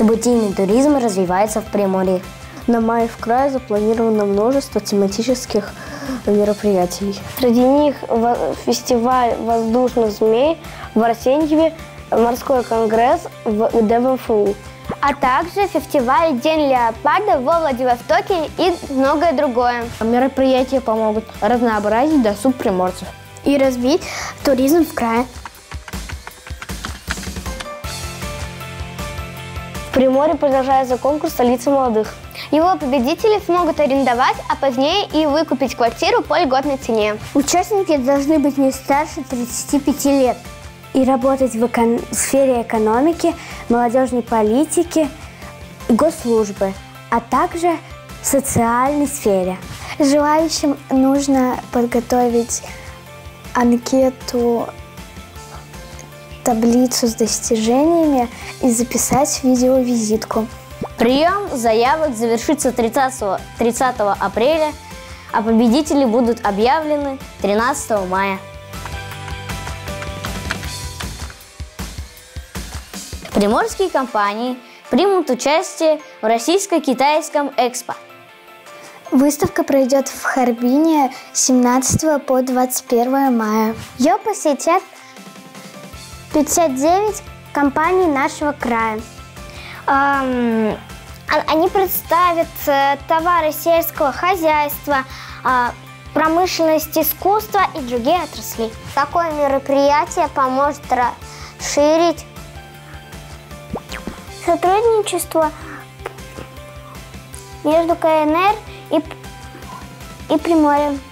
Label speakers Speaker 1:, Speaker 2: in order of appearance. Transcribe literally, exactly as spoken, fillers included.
Speaker 1: Событийный туризм развивается в Приморье.
Speaker 2: На май в крае запланировано множество тематических мероприятий.
Speaker 3: Среди них фестиваль воздушных змей в Арсеньеве, морской конгресс в ДВФУ.
Speaker 4: А также фестиваль «День леопарда» во Владивостоке и многое другое.
Speaker 3: Мероприятия помогут разнообразить досуг приморцев
Speaker 4: и развить туризм в крае.
Speaker 3: В Приморье продолжается конкурс «Столица молодых».
Speaker 4: Его победители смогут арендовать, а позднее и выкупить квартиру по льготной цене.
Speaker 1: Участники должны быть не старше тридцати пяти лет и работать в эко- сфере экономики, молодежной политики, госслужбы, а также в социальной сфере.
Speaker 5: Желающим нужно подготовить анкету, таблицу с достижениями и записать видеовизитку.
Speaker 1: Прием заявок завершится тридцатого апреля, а победители будут объявлены тринадцатого мая. Приморские компании примут участие в российско-китайском экспо.
Speaker 5: Выставка пройдет в Харбине с семнадцатого по двадцать первое мая.
Speaker 4: Ее посетят пятьдесят девять компаний нашего края. Эм, они представят товары сельского хозяйства, промышленность, искусство и другие отрасли. Такое мероприятие поможет расширить сотрудничество между КНР и, и Приморьем.